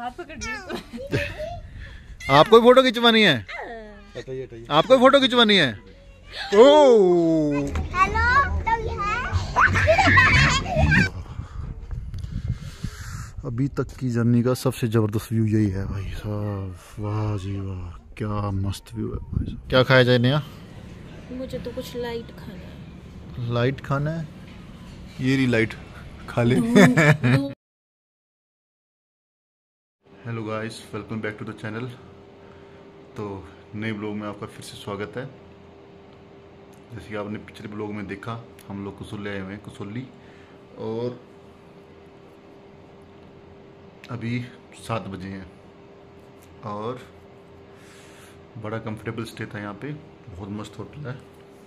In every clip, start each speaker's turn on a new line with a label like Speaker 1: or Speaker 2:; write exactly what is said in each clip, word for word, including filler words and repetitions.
Speaker 1: आपको फोटो खिंचवानी है? आपको फोटो खिंचवानी है? ओ
Speaker 2: हेलो
Speaker 1: अभी तक की जर्नी का सबसे जबरदस्त व्यू यही है भाई साहब। वाह जी वाह, क्या मस्त व्यू है भाई साहब। क्या खाया जाए नया?
Speaker 3: मुझे तो कुछ लाइट खाना है।
Speaker 1: लाइट खाना है? ये रही लाइट, खा ले। Hello guys, welcome back to the channel. तो नए ब्लॉग में आपका फिर से स्वागत है। जैसे कि आपने पिछले ब्लॉग में देखा, हम लोग कसौली आए हुए हैं, कसौली। और अभी सात बजे हैं और बड़ा कंफर्टेबल स्टे था यहाँ पे, बहुत मस्त होटल है।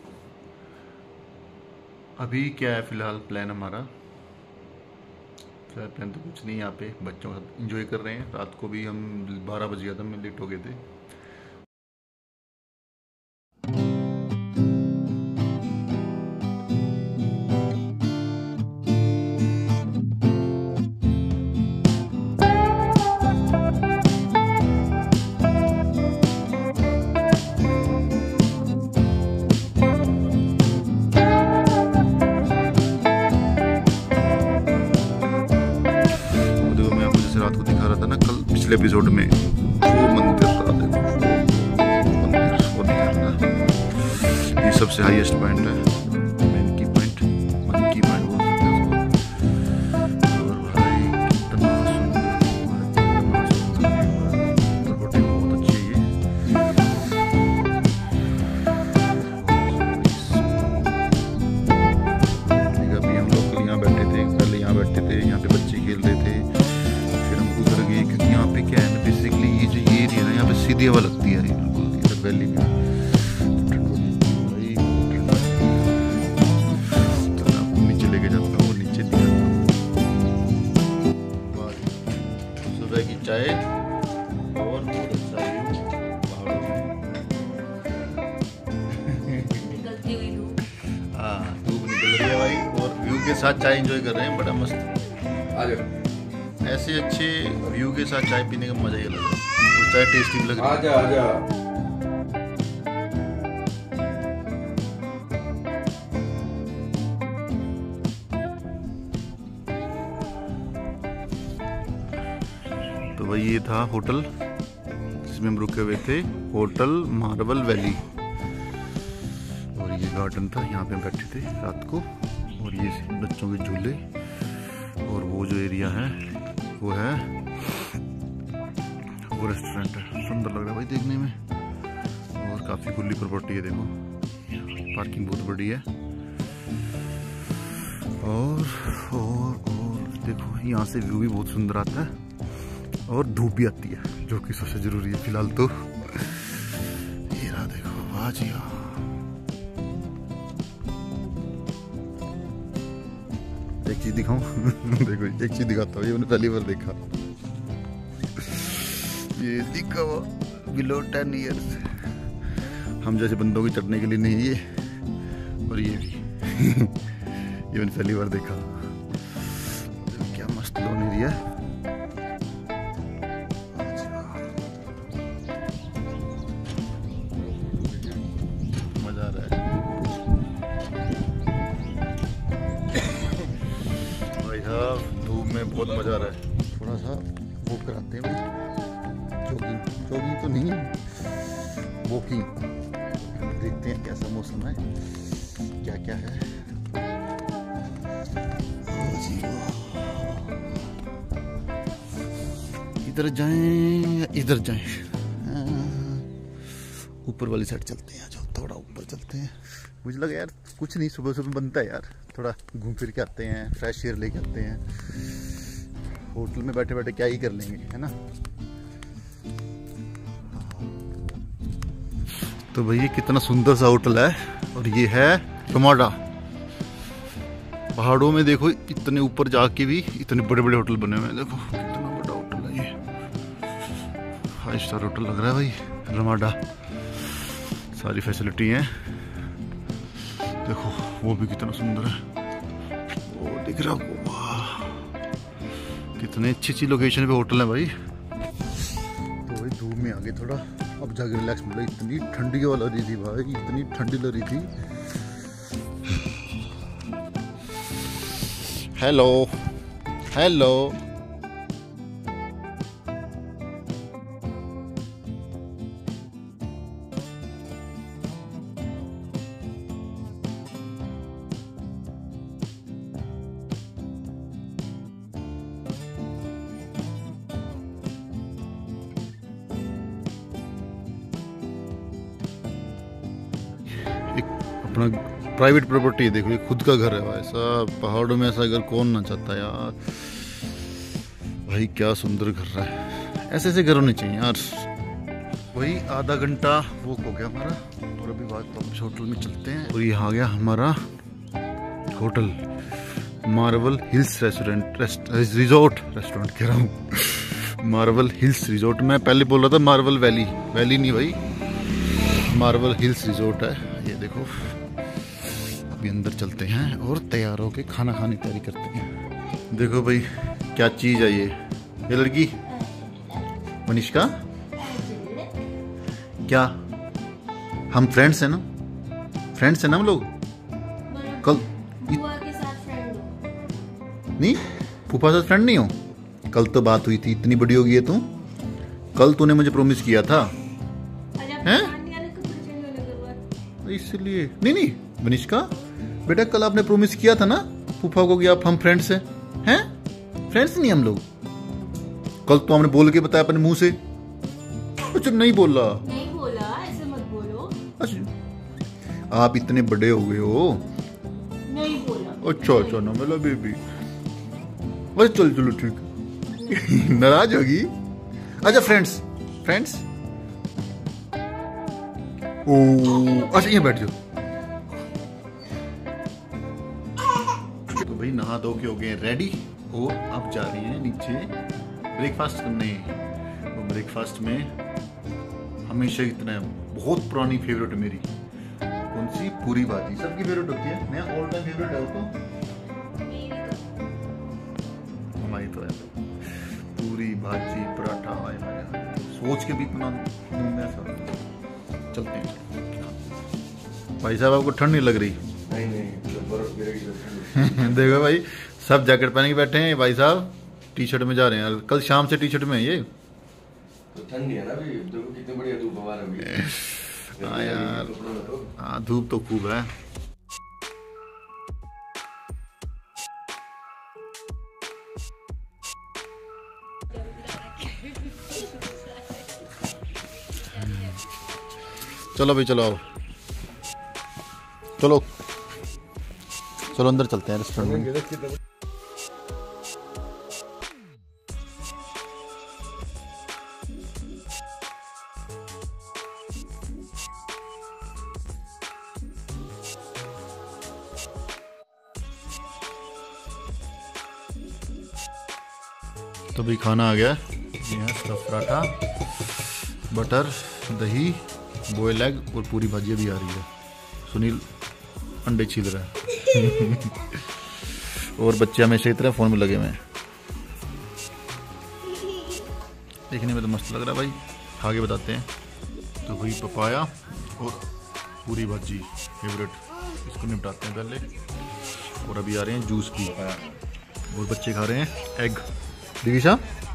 Speaker 1: अभी क्या है फिलहाल प्लान हमारा, फिलहाल प्लान तो कुछ नहीं, यहाँ पे बच्चों के साथ एंजॉय कर रहे हैं। रात को भी हम बारह बज गया था, मैं लेट हो गए थे। रात को दिखा रहा था ना कल पिछले एपिसोड में, वो मंदिर का देखो, वो मंदिर वो दिखा रहा था। ये सबसे हाईएस्ट पॉइंट है, मंकी पॉइंट, मंकी पॉइंट बोल सकते हैं उसको। और भाई कितना सुंदर, कितना सुंदर होटल, बहुत अच्छी है ये। अभी हम लोग यहाँ बैठे थे, पहले यहाँ बैठे थे, यहाँ पे बच्चे खेल रहे थे। क्योंकि यहाँ पे क्या है ना, बेसिकली ये जो ये एरिया ना, यहाँ पे सीधी हवा लगती है बिल्कुल इधर वैली में। तो आपको नीचे लेके जाता हूँ, वो नीचे दिखाता हूँ। सुबह की चाय और बहुत अच्छा व्यू पहाड़ों में।
Speaker 3: निकलती हुई धूप।
Speaker 1: हाँ, धूप निकल रही है भाई, और व्यू के साथ चाय एंजॉय कर रहे हैं, बड़ा मस्त। आ जाओ। ऐसे अच्छे व्यू के साथ चाय पीने का मजा ही अलग है, और चाय टेस्टी भी लग रही है। आजा आजा। तो भाई ये था होटल जिसमें हम रुके हुए थे, होटल मार्बल वैली। और ये गार्डन था, यहाँ पे हम बैठे थे रात को। और ये बच्चों के झूले, और वो जो एरिया है वो है वो रेस्टोरेंट है। सुंदर लग रहा है भाई देखने में, और काफ़ी खुली प्रॉपर्टी है। देखो पार्किंग बहुत बड़ी है। और और और देखो यहाँ से व्यू भी बहुत सुंदर आता है, और धूप भी आती है, जो कि सबसे जरूरी है फिलहाल तो। ये रहा देखो, वाह जी वाह। एक चीज दिखाऊं? देखो एक चीज दिखाता हूँ, ये मैंने पहली बार देखा। ये दिखा वो बिलो टेन ईयर्स, हम जैसे बंदों की चढ़ने के लिए नहीं ये, और ये भी। ये मैंने पहली बार देखा। क्या मस्त लोन एरिया है। मजा आ रहा है भाई साहब, धूप में बहुत मजा आ रहा है। थोड़ा सा वॉक कराते हैं भाई, जॉगिंग जॉगिंग तो नहीं, वॉकिंग। देखते हैं कैसा मौसम है, क्या क्या है। इधर जाएं या इधर जाएं? ऊपर वाली साइड चलते हैं, जो थोड़ा ऊपर चलते हैं। मुझे लगा यार कुछ नहीं, सुबह सुबह बनता है यार, थोड़ा घूम फिर के आते हैं, फ्रेश एयर लेके आते हैं। होटल में बैठे बैठे क्या ही कर लेंगे, है ना। तो भैया कितना सुंदर सा होटल है, और ये है रमाडा। पहाड़ों में देखो, इतने ऊपर जाके भी इतने बड़े बड़े होटल बने हुए हैं। देखो कितना बड़ा होटल है ये, फाइव स्टार होटल लग रहा है भाई रमाडा। सारी फैसिलिटी हैं। देखो वो भी कितना सुंदर है, वो दिख रहा है। वाह, कितने अच्छी अच्छी लोकेशन पे होटल है भाई। भाई धूप में आ गए थोड़ा, अब जाके रिलैक्स मिला। इतनी ठंडी हवा लग रही थी भाई, इतनी ठंडी लग रही थी। हेलो हेलो अपना प्राइवेट प्रॉपर्टी है, देखो ये खुद का घर है भाई साहब। पहाड़ों में ऐसा घर कौन ना चाहता यार भाई, क्या सुंदर घर है। ऐसे ऐसे घर होने चाहिए यार। वही आधा घंटा वॉक हो गया हमारा और अभी बात वापस होटल में चलते हैं। और ये आ गया हमारा hotel, Marvel Hills restaurant rest, resort restaurant कह रहा हूँ, मार्वल हिल्स रिजोर्ट। मैं पहले बोल रहा था मार्वल वैली, वैली नहीं भाई, मार्वल हिल्स रिजोर्ट है। ये देखो अभी अंदर चलते हैं और तैयार होके खाना खाने की तैयारी करते हैं। देखो भाई क्या चीज़ है ये ये लड़की मनीषका, क्या हम फ्रेंड्स हैं ना, फ्रेंड्स हैं ना हम लोग। कल
Speaker 3: बुआ के साथ फ्रेंड हो?
Speaker 1: नहीं, फूफा साथ फ्रेंड नहीं हो। कल तो बात हुई थी, इतनी बड़ी हो गई है तू। कल तूने मुझे प्रॉमिस किया था हैं, इसलिए। नहीं नहीं मनीषका बेटा, कल आपने प्रॉमिस किया था ना फूफा को कि आप हम फ्रेंड्स हैं। हैं फ्रेंड्स नहीं हम लोग। कल तो हमने बोल के बताया अपने मुंह से। अच्छा नहीं बोला,
Speaker 3: नहीं बोला, ऐसे मत बोलो।
Speaker 1: अच्छा आप इतने बड़े हो गए हो।
Speaker 3: नहीं बोला।
Speaker 1: अच्छा अच्छा ना मेरा बेबी। अच्छा चलो चलो ठीक। नाराज होगी। अच्छा फ्रेंड्स फ्रेंड्स ओ अच्छा ये बैठ जाओ। तो भाई नहा धो के हो गए रेडी और अब जा रही हैं नीचे ब्रेकफास्ट करने। तो ब्रेकफास्ट में हमेशा इतना बहुत पुरानी फेवरेट है मेरी, कौन सी, पूरी भाजी। सबकी फेवरेट होती है, मैं ऑल टाइम फेवरेट है वो तो हमारी तो है। पूरी भाजी पराठा आए सोच के भी इतना मुंह में ऐसा। चलते हैं भाई साहब, आपको ठंड नहीं लग रही?
Speaker 4: नहीं नहीं बर्फ गिरेगी।
Speaker 1: देखो भाई सब जैकेट पहन के बैठे हैं, भाई साहब टी शर्ट में जा रहे हैं। कल शाम से टी शर्ट में है ये।
Speaker 4: तो ठंडी है ना अभी, देखो कितनी बढ़िया धूप हवा अभी।
Speaker 1: हाँ यार, हाँ धूप तो खूब है। चलो भाई चलो आओ, चलो चलो अंदर चलते हैं रेस्टोरेंट में। तो भाई खाना आ गया, यहाँ सिर्फ पराठा, बटर, दही, बॉयल एग और पूरी भाजी भी आ रही है। सुनील अंडे छील रहा है। और बच्चे हमेशा इतना फोन में लगे हुए हैं। देखने में तो मस्त लग रहा है भाई, खा के बताते हैं। तो भाई पपाया और पूरी भाजी फेवरेट, इसको निपटाते हैं पहले। और अभी आ रहे हैं जूस भी, और बच्चे खा रहे हैं एग। दिविशा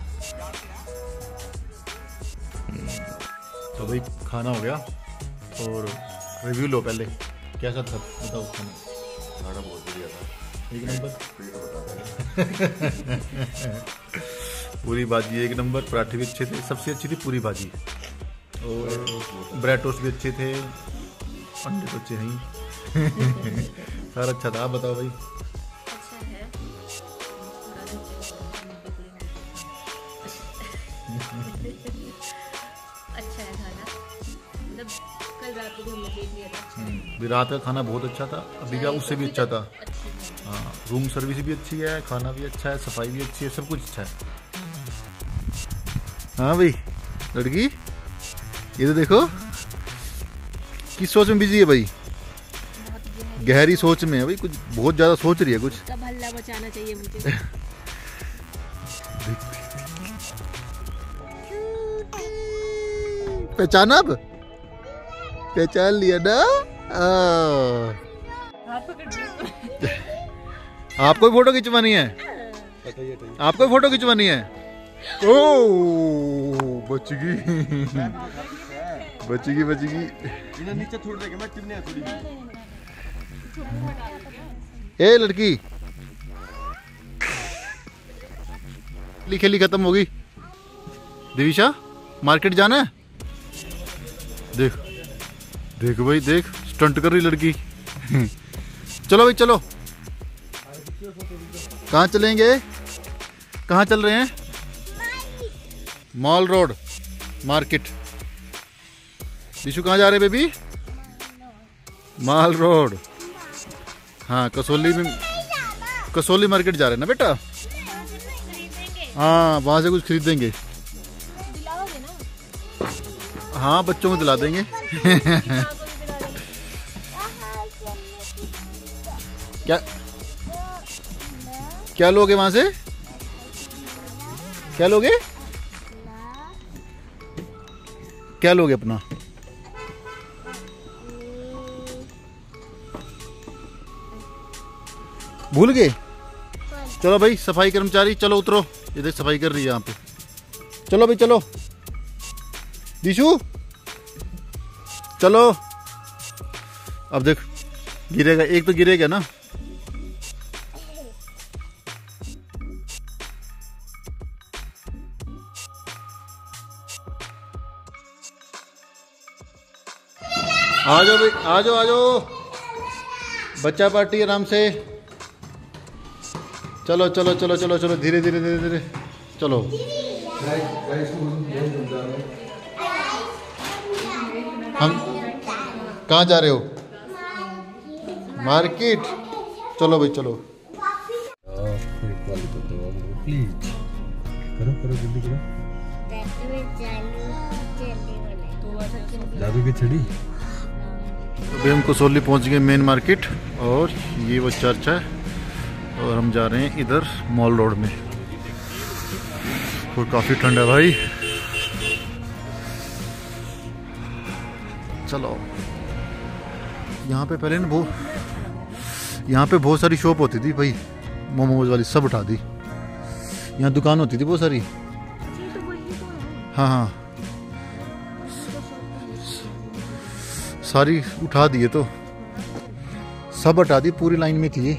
Speaker 1: तो भाई खाना हो गया और रिव्यू लो पहले, कैसा था बताओ खाना?
Speaker 4: खाना बहुत बढ़िया था,
Speaker 1: एक नंबर।
Speaker 4: बता
Speaker 1: पूरी भाजी एक नंबर, पराठे भी अच्छे थे, सबसे अच्छी थी पूरी भाजी। और ब्रेड टोस्ट भी अच्छे थे, अंडे तो अच्छे नहीं। सारा अच्छा था। आप बताओ भाई।
Speaker 3: अच्छा है, अच्छा है खाना, मतलब कल रात को भी हमने देख लिया था।
Speaker 1: भी रात का खाना बहुत अच्छा था, अभी का उससे भी अच्छा था।
Speaker 3: अच्छी है।
Speaker 1: हाँ रूम सर्विस भी अच्छी है, खाना भी अच्छा है, सफाई भी अच्छी है, सब कुछ अच्छा है। हाँ भाई लड़की ये तो देखो किस सोच में बिजी है भाई, गहरी सोच में है भाई, कुछ बहुत ज्यादा सोच रही है कुछ।
Speaker 3: कब हल्ला मचाना चाहिए मुझे।
Speaker 1: पहचाना अब? पहचान लिया ना? आपको फोटो खिंचवानी है? आपको फोटो खिंचवानी है? ओ बच गई बच गई बच गई।
Speaker 4: नीचे छोड़ देंगे मैं चिमने थोड़ी।
Speaker 1: ए लड़की, खेली खेली खत्म हो गई। दिविशा मार्केट जाना है? देख देख भाई देख, स्टंट कर रही लड़की। चलो भाई चलो। कहाँ चलेंगे? कहाँ चल रहे हैं? Mall road market. दिशु कहाँ जा रहे बेबी? Mall road. हाँ कसौली में, कसौली मार्केट जा रहे हैं ना बेटा? हाँ वहां से कुछ खरीदेंगे। हाँ बच्चों को दिला देंगे। क्या क्या लोगे वहां से? क्या लोगे? क्या लोगे अपना? भूल गए? चलो भाई सफाई कर्मचारी चलो उतरो, ये देख सफाई कर रही है यहाँ पे। चलो भाई चलो। दिशु चलो। अब देख गिरेगा, एक तो गिरेगा ना। आ जाओ भाई आ जाओ आ जाओ। बच्चा पार्टी आराम से। चलो चलो चलो चलो चलो धीरे धीरे धीरे धीरे चलो। हम कहाँ जा रहे हो? मार्केट। चलो भाई चलो।
Speaker 4: करो करो जल्दी करो। जादू की छड़ी।
Speaker 1: अभी हम कसौली पहुंच गए मेन मार्केट, और ये वो चर्च है, और हम जा रहे हैं इधर मॉल रोड में। और काफी ठंड है भाई। चलो। यहाँ पे पहले ना वो, यहाँ पे बहुत सारी शॉप होती थी भाई, मोमोज वाली सब उठा दी। यहाँ दुकान होती थी बहुत सारी। हाँ हाँ सारी उठा दिए, तो सब हटा दी, पूरी लाइन में थी ये।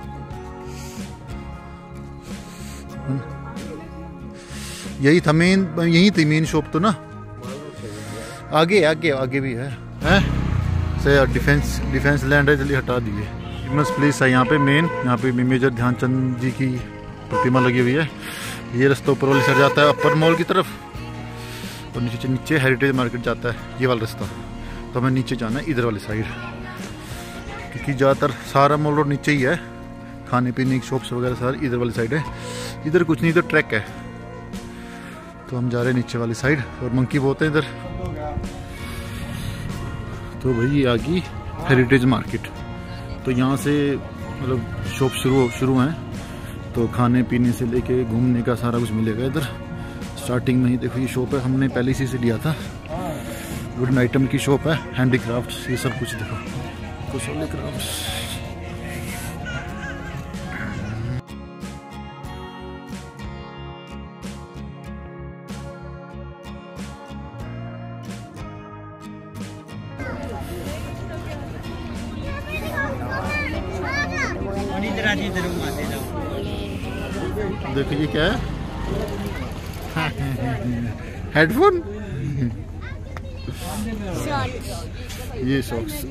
Speaker 1: यही था मेन, यही थी मेन शॉप तो ना। आगे आगे आगे भी है, हैं? से डिफेंस डिफेंस लैंड है, जल्दी हटा दिए। फेमस प्लेस है यहाँ पे मेन। यहाँ पे मेजर ध्यानचंद जी की प्रतिमा लगी हुई है। ये रास्ता ऊपर वाली साइड जाता है अपर मॉल की तरफ, और नीचे नीचे हेरिटेज मार्केट जाता है, ये वाला रास्ता। तो हमें नीचे जाना है इधर वाली साइड, क्योंकि ज़्यादातर सारा मॉल रोड नीचे ही है। खाने पीने की शॉप्स वगैरह सारी इधर वाली साइड है। इधर कुछ नहीं, इधर ट्रैक है। तो हम जा रहे हैं नीचे वाली साइड, और मंकी बहुत है इधर। तो भाई ये आ गई हेरिटेज मार्केट। तो यहाँ से मतलब शॉप शुरू शुरू हैं, तो खाने पीने से लेके घूमने का सारा कुछ मिलेगा इधर। स्टार्टिंग में ही देखो ये शॉप है, हमने पहले इसी से लिया था। वुडन आइटम की शॉप है, हैंडीक्राफ्ट्स, ये सब कुछ देखो, कसौली क्राफ्ट्स। देखो ये क्या है? हेडफोन। ये सॉक्स।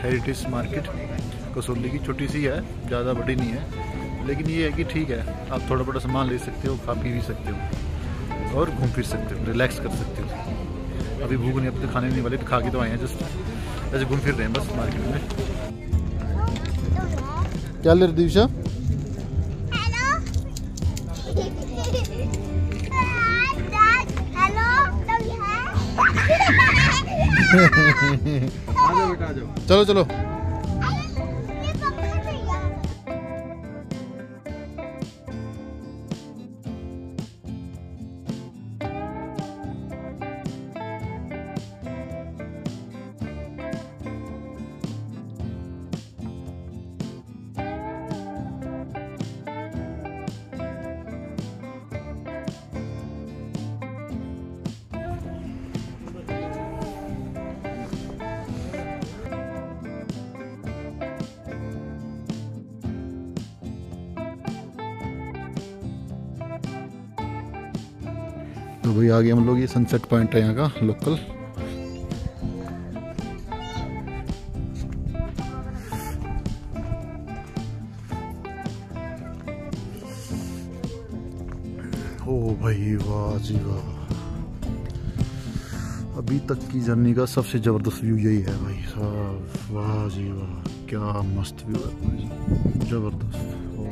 Speaker 1: हेरिटेज मार्केट कसौली की, छोटी सी है, ज़्यादा बड़ी नहीं है, लेकिन ये है कि ठीक है, आप थोड़ा बड़ा सामान ले सकते हो, खा पी भी सकते हो और घूम फिर सकते हो, रिलैक्स कर सकते हो। अभी भूख नहीं, अब तो खाने नहीं वाले, तो खा के तो आए हैं, जस्ट ऐसे घूम फिर रहे हैं बस मार्केट में। क्या ले रहे दिशा?
Speaker 4: आजाओ बेटा आजाओ।
Speaker 1: चलो चलो। तो भाई आगे हम लोग, ये सनसेट पॉइंट है यहाँ का लोकल। ओ भाई वाह जी वाह, अभी तक की जर्नी का सबसे जबरदस्त व्यू यही है भाई साहब। वाह जी वाह, क्या मस्त व्यू है भाई, जबरदस्त।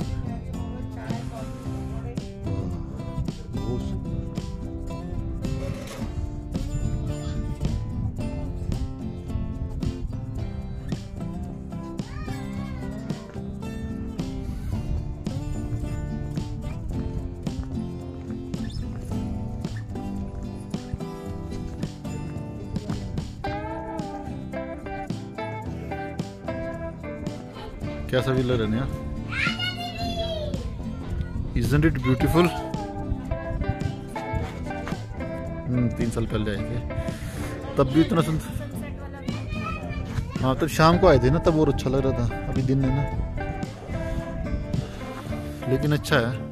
Speaker 1: कैसा भी लग रहा है? Isn't it beautiful? हम्म तीन साल पहले आए थे, तब भी इतना सुंदर। हाँ तब शाम को आए थे ना, तब और अच्छा लग रहा था, अभी दिन है ना, लेकिन अच्छा है।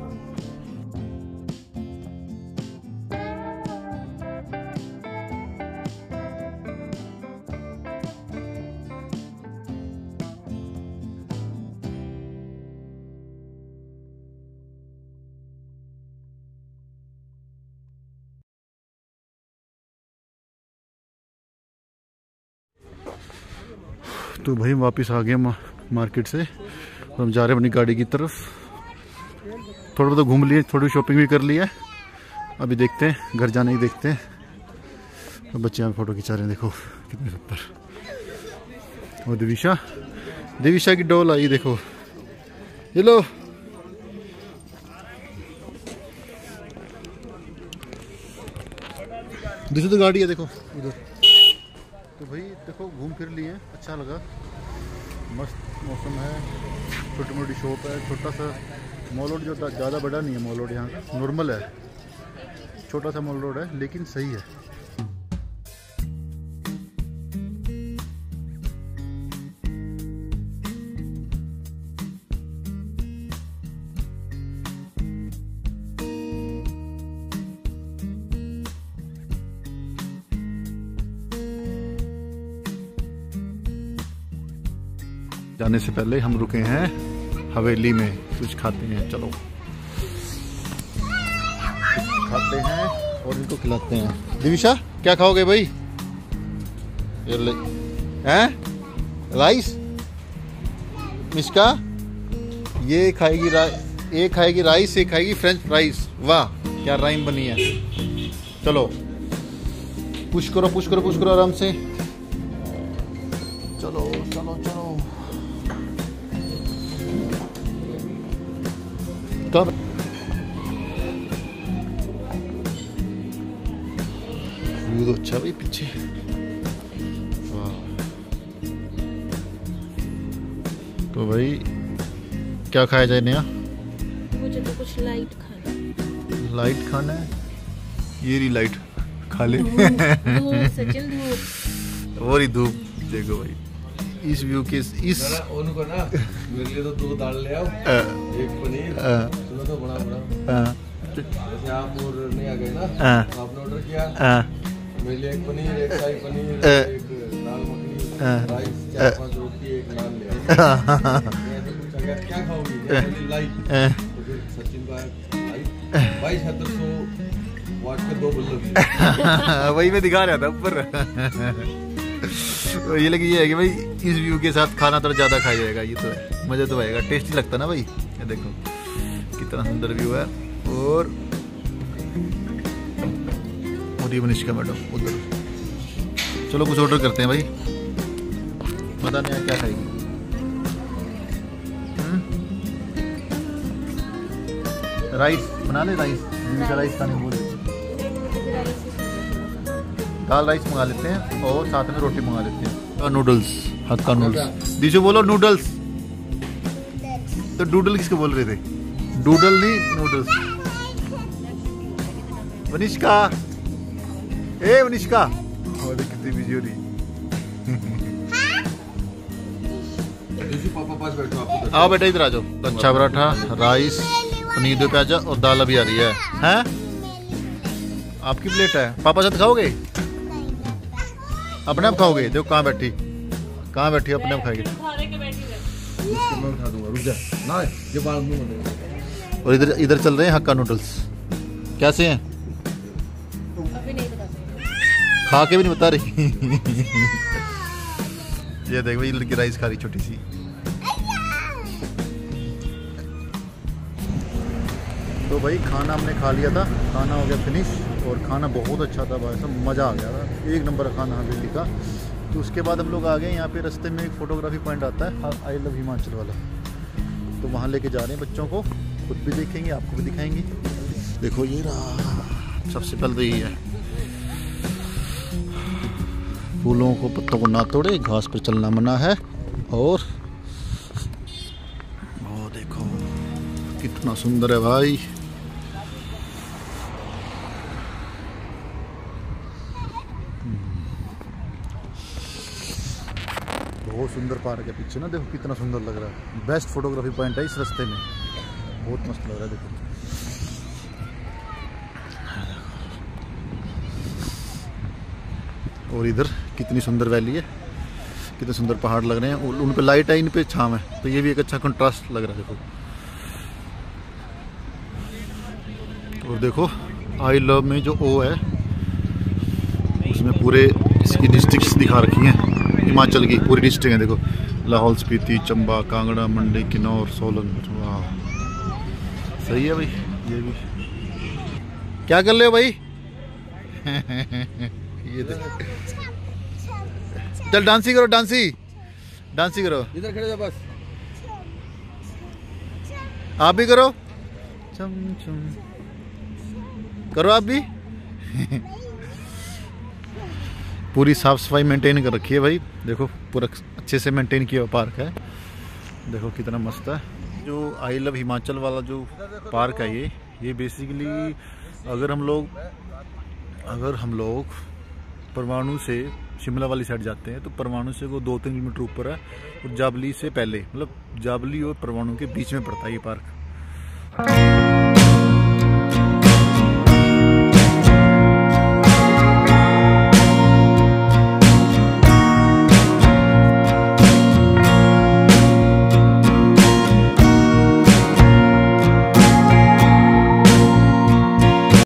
Speaker 1: तो भाई वापस आ गए मार्केट से, तो हम जा रहे हैं अपनी गाड़ी की तरफ। थोड़ा बहुत घूम लिए, थोड़ी शॉपिंग भी कर लिया, अभी देखते हैं घर जाने ही देखते हैं। तो बच्चे यहाँ फोटो खिंचा रहे हैं, देखो कितने ऊपर। और दिविशा, दिविशा की डॉल आई, देखो ये लो। दूसरी तो गाड़ी है देखो उधर। तो भाई देखो घूम फिर लिए, अच्छा लगा, मस्त मौसम है, छोटी मोटी शॉप है, छोटा सा मॉल रोड, जो ज़्यादा बड़ा नहीं है मॉल रोड, यहाँ का नॉर्मल है, छोटा सा मॉल रोड है, लेकिन सही है। जाने से पहले हम रुके हैं हवेली में, कुछ खाते हैं, चलो कुछ खाते हैं और इनको खिलाते हैं। दिविशा क्या खाओगे भाई? ये ले हैं राइस, मिस्का ये खाएगी रा, ये खाएगी राइस, ये खाएगी फ्रेंच फ्राइज। वाह क्या राइम बनी है। चलो पुश करो पुश करो पुश करो आराम से, चलो चलो चलो। कब व्यू तो अच्छा भाई पीछे, वाह। तो भाई क्या खाया जाए नया?
Speaker 3: मुझे तो कुछ लाइट खाना।
Speaker 1: लाइट खाना है, ये रही लाइट, खा ले।
Speaker 3: धूप सचिन धूप,
Speaker 1: और ही धूप देखो भाई, इस व्यू के इस
Speaker 4: उनको ना मेरे लिए तो दो दाल ले आओ,
Speaker 1: आ,
Speaker 4: एक पनीर,
Speaker 1: आ,
Speaker 4: सुनो तो बड़ा बड़ा।
Speaker 1: आ,
Speaker 4: जैसे आप और नहीं आ गए ना,
Speaker 1: आ,
Speaker 4: तो आपने ऑर्डर किया,
Speaker 1: आ,
Speaker 4: मेरे लिए एक पनीर, एक शाही पनीर,
Speaker 1: आ,
Speaker 4: एक दाल मखनी,
Speaker 1: आ,
Speaker 4: राइस, चार पांच रोटी, क्या खाओगी? लाइट तो फिर सचिन का लाइट बाईस हजार सौ वाट के दो बल्ब।
Speaker 1: वही मैं दिखा रहा था ऊपर। तो ये लगी ये है कि भाई इस व्यू के साथ खाना थोड़ा ज़्यादा खाया जाएगा। ये तो है, मज़ा तो आएगा, टेस्टी लगता ना भाई। ये देखो कितना सुंदर व्यू है। और और ये मनीषा मैडम उधर। चलो कुछ ऑर्डर करते हैं भाई, पता नहीं क्या खाएगी। राइस बना ले, राइस मनीषा राइस खाने बोले। दाल राइस मंगा लेते हैं और साथ में रोटी मंगा लेते हैं। Noodles, Hakka noodles. दीजो बोलो नूडल्स। तो डूडल किसको बोल रहे थे? डूडल नहीं, नूडल्स। वनिष्का, ए वनिष्का, और कितनी बिजी हो रही।
Speaker 4: पापा पास बैठो, आपको
Speaker 1: आओ बेटा इधर आ जाओ। लच्छा पराठा, राइस, पनीर दो प्याजा और दाल अभी आ रही है। हैं? आपकी प्लेट है, पापा साथ खाओगे? अपने आप खाओगे? देखो कहाँ बैठी, कहाँ बैठी, अपने आप खाएगी।
Speaker 4: मैं उठा दूंगा, रुक जा ना, ये बाल मुंह में।
Speaker 1: और इधर इधर चल रहे हैं हक्का नूडल्स। कैसे हैं?
Speaker 3: अभी नहीं बता सकते।
Speaker 1: खा के भी नहीं बता रही। ये देखो ये लड़की राइस खा रही छोटी सी। तो भाई खाना हमने खा लिया था, खाना हो गया फिनिश और खाना बहुत अच्छा था भाई, सब मज़ा आ गया था, एक नंबर का खाना हवेली का। तो उसके बाद हम लोग आ गए यहाँ पे, रास्ते में एक फ़ोटोग्राफी पॉइंट आता है आई लव हिमाचल वाला, तो वहाँ लेके जा रहे हैं बच्चों को, खुद भी देखेंगे, आपको भी दिखाएंगे। देखो ये रहा, सबसे पहले तो ये है, फूलों को पत्तों को ना तोड़े, घास पर चलना मना है। और वो देखो कितना सुंदर है भाई। बहुत सुंदर पार्क है पीछे ना, देखो कितना सुंदर लग रहा है। बेस्ट फोटोग्राफी पॉइंट है इस रास्ते में, बहुत मस्त लग रहा है। देखो और इधर कितनी सुंदर वैली है, कितने सुंदर पहाड़ लग रहे हैं, उन पे लाइट है, इन पे छांव है, तो ये भी एक अच्छा कंट्रास्ट लग रहा है। देखो और देखो आई लव में जो ओ है उसमें पूरे इसकी डिस्ट्रिक्ट्स दिखा रखी हैं, हिमाचल की पूरी डिस्ट्रिक्ट है। देखो लाहौल स्पीति, चंबा, कांगड़ा, मंडी, किन्नौर, सोलन। वाह सही है भाई। ये भी क्या कर ले हो भाई? ये देखो, चल डांसी करो, डांसी डांसी करो,
Speaker 4: इधर खड़े हो बस,
Speaker 1: आप भी करो, चम चम करो आप भी। पूरी साफ सफाई मेंटेन कर रखी है भाई, देखो पूरा अच्छे से मेंटेन किया हुआ पार्क है। देखो कितना मस्त है। जो आई लव हिमाचल वाला जो पार्क है ये ये बेसिकली अगर हम लोग अगर हम लोग परवाणु से शिमला वाली साइड जाते हैं तो परवाणु से वो दो तीन किलोमीटर ऊपर है, और जाबली से पहले, मतलब जाबली और परवाणु के बीच में पड़ता है ये पार्क।